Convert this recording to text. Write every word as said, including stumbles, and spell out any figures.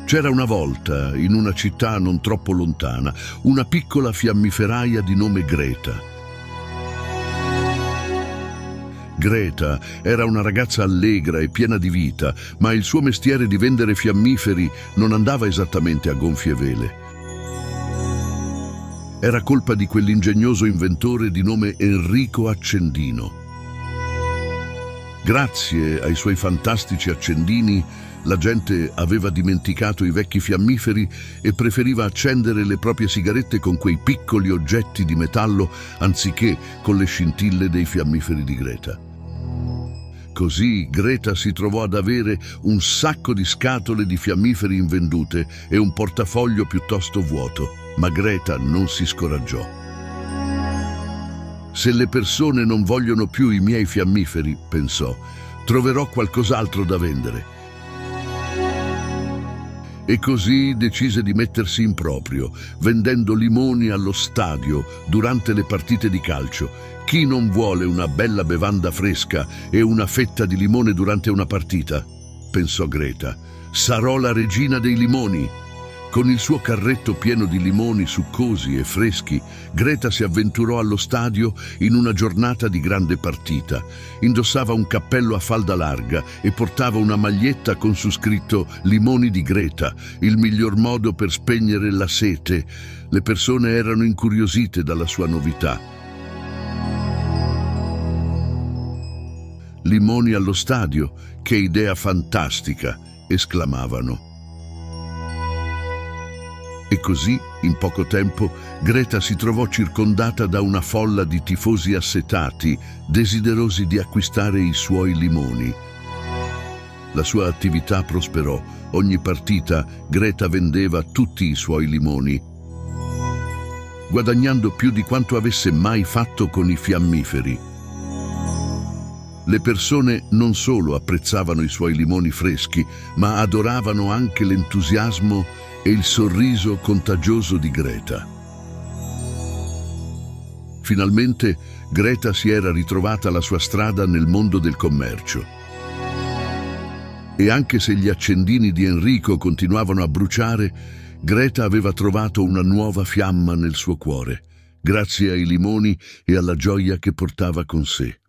C'era una volta, in una città non troppo lontana, una piccola fiammiferaia di nome Greta. Greta era una ragazza allegra e piena di vita, ma il suo mestiere di vendere fiammiferi non andava esattamente a gonfie vele. Era colpa di quell'ingegnoso inventore di nome Enrico Accendino. Grazie ai suoi fantastici accendini, la gente aveva dimenticato i vecchi fiammiferi e preferiva accendere le proprie sigarette con quei piccoli oggetti di metallo anziché con le scintille dei fiammiferi di Greta. Così Greta si trovò ad avere un sacco di scatole di fiammiferi invendute e un portafoglio piuttosto vuoto, ma Greta non si scoraggiò. Se le persone non vogliono più i miei fiammiferi, pensò, troverò qualcos'altro da vendere. E così decise di mettersi in proprio, vendendo limoni allo stadio durante le partite di calcio. Chi non vuole una bella bevanda fresca e una fetta di limone durante una partita? Pensò Greta. Sarò la regina dei limoni. Con il suo carretto pieno di limoni succosi e freschi, Greta si avventurò allo stadio in una giornata di grande partita. Indossava un cappello a falda larga e portava una maglietta con su scritto «Limoni di Greta», il miglior modo per spegnere la sete. Le persone erano incuriosite dalla sua novità. «Limoni allo stadio? Che idea fantastica!» esclamavano. E così, in poco tempo, Greta si trovò circondata da una folla di tifosi assetati, desiderosi di acquistare i suoi limoni. La sua attività prosperò. Ogni partita Greta vendeva tutti i suoi limoni, guadagnando più di quanto avesse mai fatto con i fiammiferi. Le persone non solo apprezzavano i suoi limoni freschi, ma adoravano anche l'entusiasmo e il sorriso contagioso di Greta. Finalmente Greta si era ritrovata la sua strada nel mondo del commercio. E anche se gli accendini di Enrico continuavano a bruciare, Greta aveva trovato una nuova fiamma nel suo cuore, grazie ai limoni e alla gioia che portava con sé.